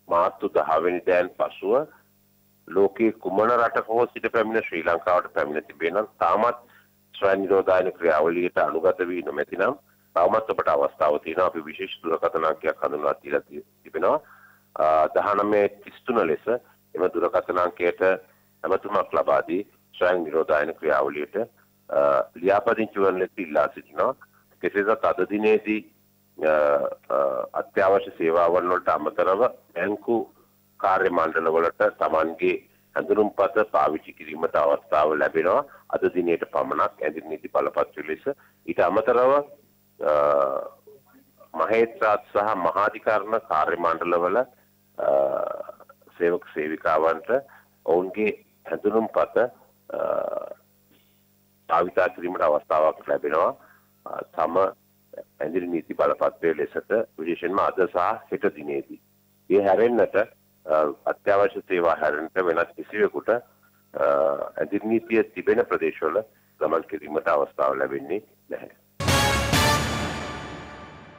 මාර්තු 10 වෙනිදාන් පසුව ලෝකයේ කුමන රටක හෝ සිට පැමිණ ශ්‍රී ලංකාවට පැමිණ තිබේ නම් තාමත් ස්වයං නිරෝධායන ක්‍රියාවලියට අනුගත වී නොමැති නම් තවමත් ඔබට අවස්ථාව තියෙනවා. අපි විශේෂ දුරකථන අංකයක් හඳුන්වා දීලා තිබෙනවා. 1933 ලෙස එම දුරකථන අංකයට ඇමතුමක් ලබා දී ස්වයං නිරෝධායන ක්‍රියාවලියට ලියාපදිංචි වන ලෙස ඉල්ලා සිටිනවා. කෙසේදත් අද දිනේදී අත්‍යවශ්‍ය සේවාවන් වලට අමතරව බැංකු කාර්ය මණ්ඩල වලට Tamanගේ හඳුනුම්පත පාවිච්චි කිරීමට අවස්ථාව ලැබෙනවා. අද දිනේට පමණක් ඇඳිරි නීති බලපත්‍ර ලෙස. ඊට අමතරව මහේත්‍රාත් සහ මහාධිකරණ කාර්ය මණ්ඩලවල සේවක සේවිකාවන්ට ඔවුන්ගේ හැඳුනුම්පත භාවිතා කිරීමට අවස්ථාවක් ලැබෙනවා. තම ඇඳිරි නීති බලපත්‍රයේ ලෙසට විශේෂයෙන්ම අද සහ හෙට දිනේදී. ඒ හැරෙන්නට අත්‍යවශ්‍ය සේවා හැරෙන්නට වෙනත් කිසිවෙකුට ඇඳිරි නීතිය තිබෙන ප්‍රදේශවල ගමන් කිරීමට අවස්ථාව ලැබෙන්නේ නැහැ.